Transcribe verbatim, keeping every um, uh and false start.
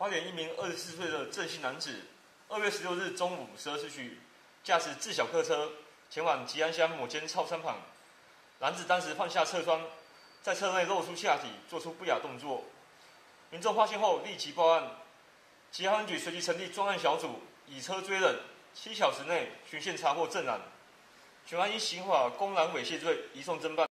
花莲一名二十四岁的郑姓男子，二月十六日中午十二时许，驾驶自小客车前往吉安乡某间超商旁。男子当时放下车窗，在车内露出下体，做出不雅动作。民众发现后立即报案，吉安分局随即成立专案小组，以车追人，七小时内循线查获证人。全案依刑法公然猥亵罪移送侦办。